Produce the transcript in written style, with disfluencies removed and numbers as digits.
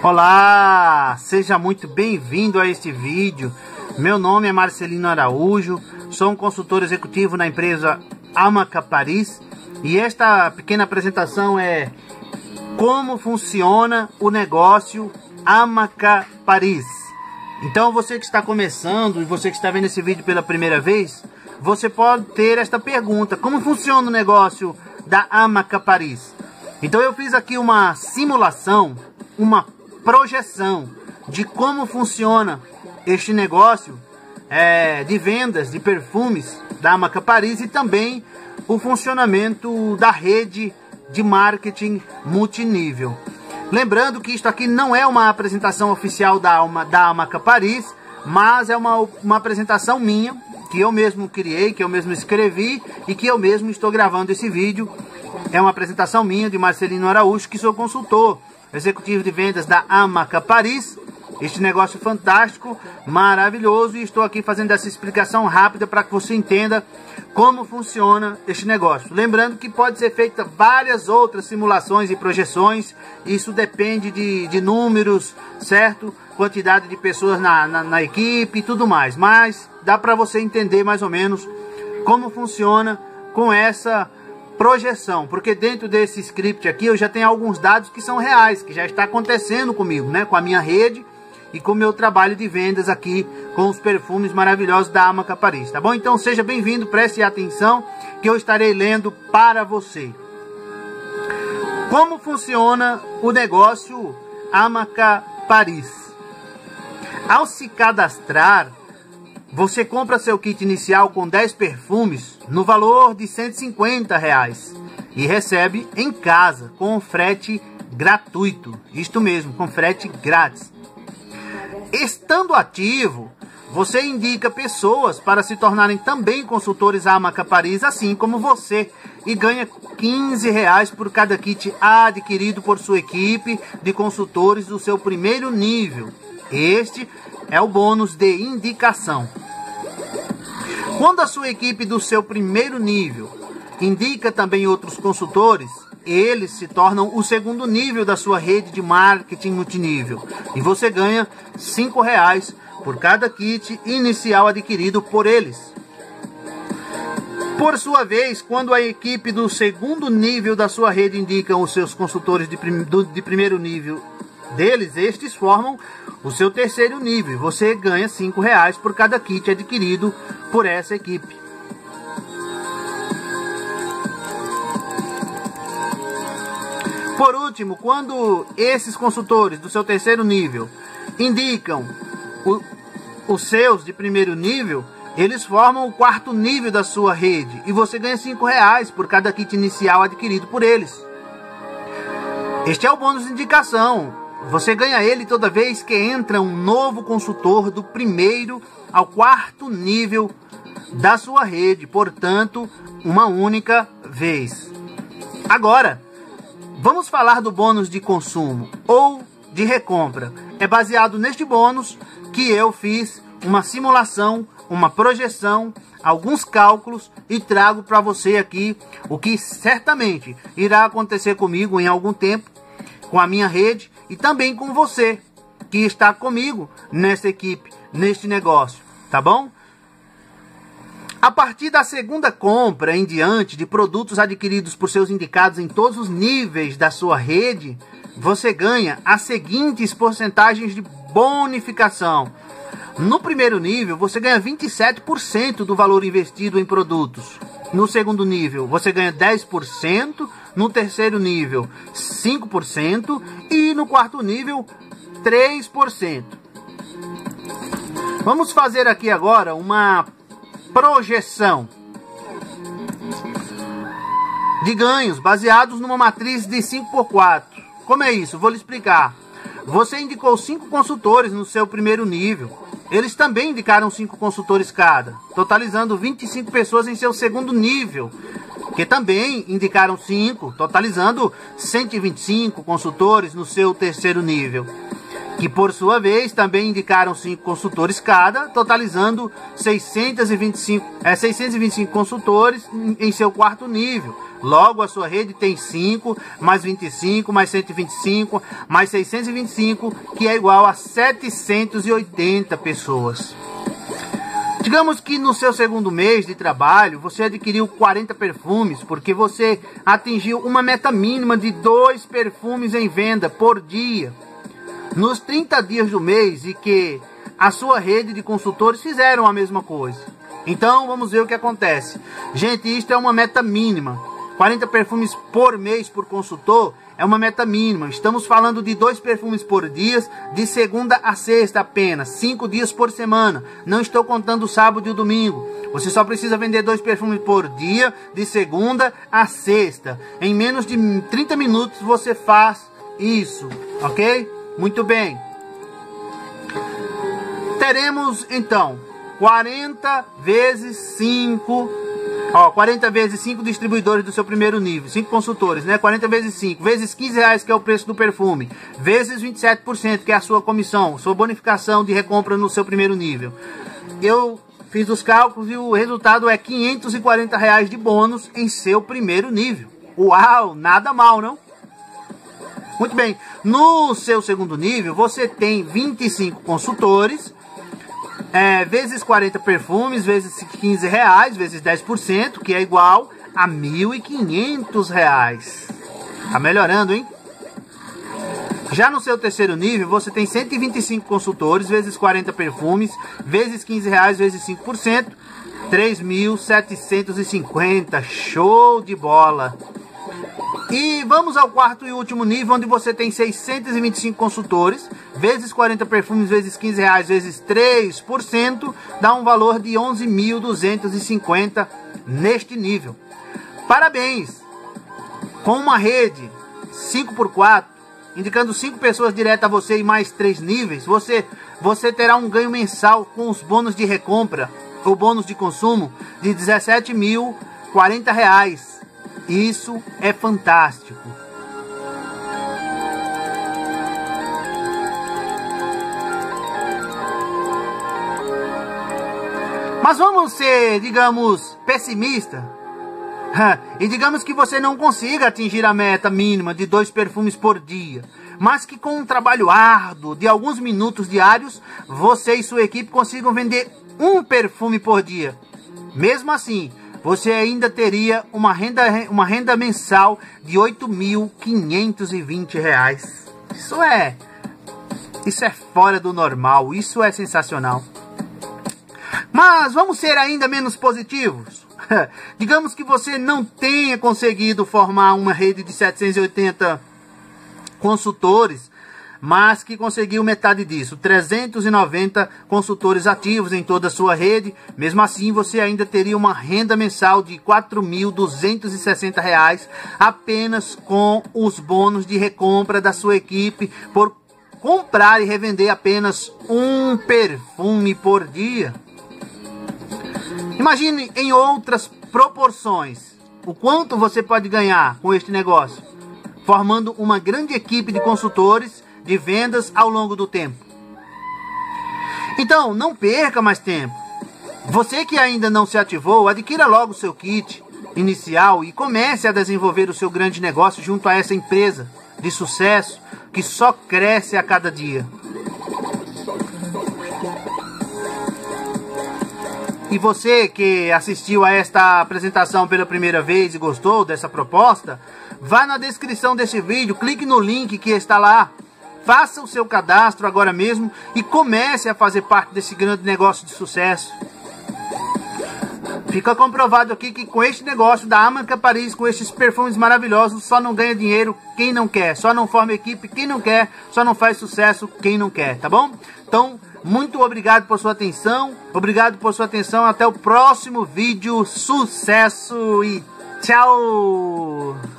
Olá, seja muito bem-vindo a este vídeo. Meu nome é Marcelino Araújo, sou um consultor executivo na empresa Amaca Paris e esta pequena apresentação é como funciona o negócio Amaca Paris. Então você que está começando e você que está vendo esse vídeo pela primeira vez, você pode ter esta pergunta: como funciona o negócio da Amaca Paris? Então eu fiz aqui uma simulação, uma projeção de como funciona este negócio de vendas de perfumes da Amaca Paris e também o funcionamento da rede de marketing multinível. Lembrando que isto aqui não é uma apresentação oficial da Amaca Paris, mas é uma apresentação minha, que eu mesmo criei, que eu mesmo escrevi e que eu mesmo estou gravando esse vídeo. É uma apresentação minha de Marcelino Araújo, que sou consultor executivo de vendas da Amaca Paris. Este negócio fantástico, maravilhoso, e estou aqui fazendo essa explicação rápida para que você entenda como funciona este negócio. Lembrando que pode ser feita várias outras simulações e projeções, isso depende de números, certo? Quantidade de pessoas na equipe e tudo mais, mas dá para você entender mais ou menos como funciona com essa projeção, porque dentro desse script aqui eu já tenho alguns dados que são reais, que já está acontecendo comigo, né? Com a minha rede e com o meu trabalho de vendas aqui com os perfumes maravilhosos da Amaca Paris, tá bom? Então seja bem-vindo, preste atenção que eu estarei lendo para você. Como funciona o negócio Amaca Paris? Ao se cadastrar, você compra seu kit inicial com 10 perfumes no valor de R$150 e recebe em casa com frete gratuito. Isto mesmo, com frete grátis. Estando ativo, você indica pessoas para se tornarem também consultores Amaca Paris, assim como você, e ganha R$15 por cada kit adquirido por sua equipe de consultores do seu primeiro nível. Este é o bônus de indicação. Quando a sua equipe do seu primeiro nível indica também outros consultores, eles se tornam o segundo nível da sua rede de marketing multinível e você ganha R$5 por cada kit inicial adquirido por eles. Por sua vez, quando a equipe do segundo nível da sua rede indica os seus consultores de primeiro nível deles, estes formam o seu terceiro nível e você ganha R$5 por cada kit adquirido por essa equipe. Por último, quando esses consultores do seu terceiro nível indicam os seus de primeiro nível, eles formam o quarto nível da sua rede e você ganha R$5 por cada kit inicial adquirido por eles. Este é o bônus de indicação. Você ganha ele toda vez que entra um novo consultor do primeiro ao quarto nível da sua rede, portanto, uma única vez. Agora, vamos falar do bônus de consumo ou de recompra. É baseado neste bônus que eu fiz uma simulação, uma projeção, alguns cálculos e trago para você aqui o que certamente irá acontecer comigo em algum tempo, com a minha rede e também com você que está comigo nessa equipe, neste negócio, tá bom? A partir da segunda compra em diante de produtos adquiridos por seus indicados em todos os níveis da sua rede, você ganha as seguintes porcentagens de bonificação. No primeiro nível, você ganha 27% do valor investido em produtos. No segundo nível, você ganha 10%. No terceiro nível, 5%. E no quarto nível, 3%. Vamos fazer aqui agora uma projeção de ganhos baseados numa matriz de 5x4. Como é isso? Vou lhe explicar. Você indicou 5 consultores no seu primeiro nível. Eles também indicaram 5 consultores cada, totalizando 25 pessoas em seu segundo nível, que também indicaram 5, totalizando 125 consultores no seu terceiro nível, que por sua vez também indicaram 5 consultores cada, totalizando 625 consultores em seu quarto nível, Logo, a sua rede tem 5, mais 25, mais 125, mais 625, que é igual a 780 pessoas. Digamos que no seu segundo mês de trabalho, você adquiriu 40 perfumes, porque você atingiu uma meta mínima de 2 perfumes em venda por dia. Nos 30 dias do mês, e que a sua rede de consultores fizeram a mesma coisa. Então, vamos ver o que acontece. Gente, isto é uma meta mínima. 40 perfumes por mês por consultor é uma meta mínima. Estamos falando de 2 perfumes por dia, de segunda a sexta apenas, 5 dias por semana. Não estou contando o sábado e o domingo. Você só precisa vender 2 perfumes por dia, de segunda a sexta. Em menos de 30 minutos você faz isso, ok? Muito bem. Teremos então 40 vezes 5, 40 vezes 5 distribuidores do seu primeiro nível, 5 consultores, né? 40 vezes 5, vezes 15 reais, que é o preço do perfume, vezes 27%, que é a sua comissão, sua bonificação de recompra no seu primeiro nível. Eu fiz os cálculos e o resultado é 540 reais de bônus em seu primeiro nível. Uau, nada mal, não? Muito bem, no seu segundo nível você tem 25 consultores, vezes 40 perfumes, vezes 15 reais, vezes 10%, que é igual a 1.500 reais. Tá melhorando, hein? Já no seu terceiro nível, você tem 125 consultores, vezes 40 perfumes, vezes 15 reais, vezes 5%, 3.750. Show de bola! E vamos ao quarto e último nível, onde você tem 625 consultores, vezes 40 perfumes, vezes 15 reais, vezes 3%, dá um valor de 11.250 neste nível. Parabéns! Com uma rede 5x4, indicando 5 pessoas direto a você e mais 3 níveis, você terá um ganho mensal com os bônus de recompra, ou bônus de consumo, de R$17.040. Isso é fantástico. Mas vamos ser, digamos, pessimistas. E digamos que você não consiga atingir a meta mínima de 2 perfumes por dia, mas que com um trabalho árduo de alguns minutos diários, você e sua equipe consigam vender 1 perfume por dia. Mesmo assim, você ainda teria uma renda mensal de R$8.520. Isso é fora do normal, isso é sensacional. Mas vamos ser ainda menos positivos. Digamos que você não tenha conseguido formar uma rede de 780 consultores, mas que conseguiu metade disso, 390 consultores ativos em toda a sua rede. Mesmo assim, você ainda teria uma renda mensal de R$4.260 apenas com os bônus de recompra da sua equipe por comprar e revender apenas 1 perfume por dia. Imagine em outras proporções o quanto você pode ganhar com este negócio, formando uma grande equipe de consultores de vendas ao longo do tempo. Então, não perca mais tempo. Você que ainda não se ativou, adquira logo o seu kit inicial e comece a desenvolver o seu grande negócio junto a essa empresa de sucesso que só cresce a cada dia. E você que assistiu a esta apresentação pela primeira vez e gostou dessa proposta, vá na descrição desse vídeo, clique no link que está lá, faça o seu cadastro agora mesmo e comece a fazer parte desse grande negócio de sucesso. Fica comprovado aqui que com este negócio da Amaca Paris, com estes perfumes maravilhosos, só não ganha dinheiro quem não quer, só não forma equipe quem não quer, só não faz sucesso quem não quer, tá bom? Então, muito obrigado por sua atenção, até o próximo vídeo, sucesso e tchau!